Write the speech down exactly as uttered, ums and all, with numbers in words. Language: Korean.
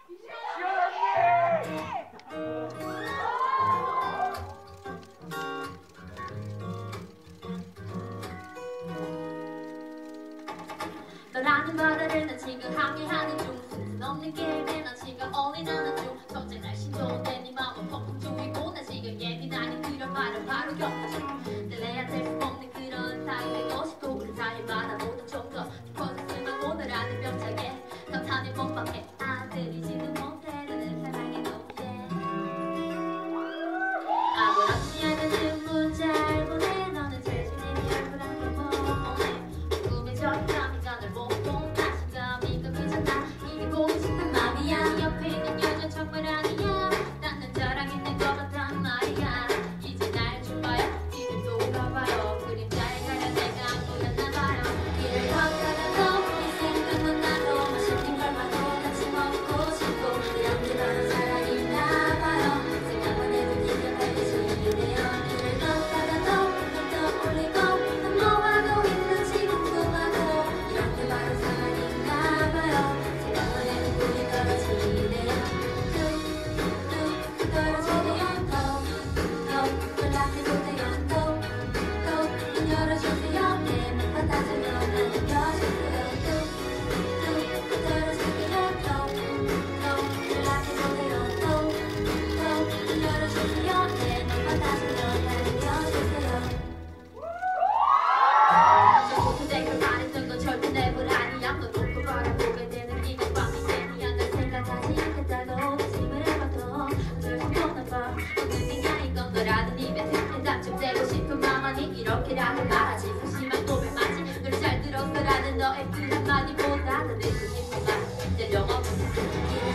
너라는 바다를 난 지금 항해하는 중 수는 없는 게임에 난 지금 올인하는 중 첫째 날씨 좋은데 네 맘은 펑펑 조이고 난 지금 예민하니 그런 말을 바로 겪어 중 내래야 될 수 없는 그런 사이 되고 싶고 우리 사이 바다보다 좀더 깊어졌으면 오늘하는 병차게 감탄이 못박해 아들이지도 못해 너는 사랑에 높게 아무렇지 않은 춤을 잘 보내 너는 자신의 얼굴한 게 보내 꿈에 적당히가 널 보고 자신감이가 그잖아 이게 보고 싶은 맘이야 옆에 있는 여자 정말 아니야 난 널 자랑했는 것 같단 말이야 이제 날 줘봐요 뒤를 돌아봐요 그림자에 가려 내가 안 보였나봐요 길을 걷다가도 네 생각만 나도 맛있는 걸 봐도 같이 먹고 싶고 이런 게 바로 사랑인가봐요 생각만 해도 네가 밝아지네요 길을 걷다가도 넌 떠올리고 난 뭐하고 있는지 궁금하고 이런 게 바로 사랑인가봐요 생각만 해도 눈이 떨어지네요 뚝뚝 떨어지네요 톡톡 연락해보세요 톡톡 문 열어주세요 내맘 받아주면 알려주세요 뚝뚝 떨어지네요 톡톡 연락해보세요 톡톡 문 열어주세요 내맘 받아주면 알려주세요 너도 내가 말했던 건 절대 내불 아니야 너 놓고 바라보게 되는 이건 밤이 되니야 널 생각하지 않겠다고 다짐을 해봐도 어쩔 수 없나봐 오늘 네가 이건 너라는 입에 듣는 답답되고 싶은 맘 아니 이렇게라도 말하지 소심한 고백 마치 널 잘 들었어라는 너의 그 한마디보다 더 듣고 싶은 말 들려먹은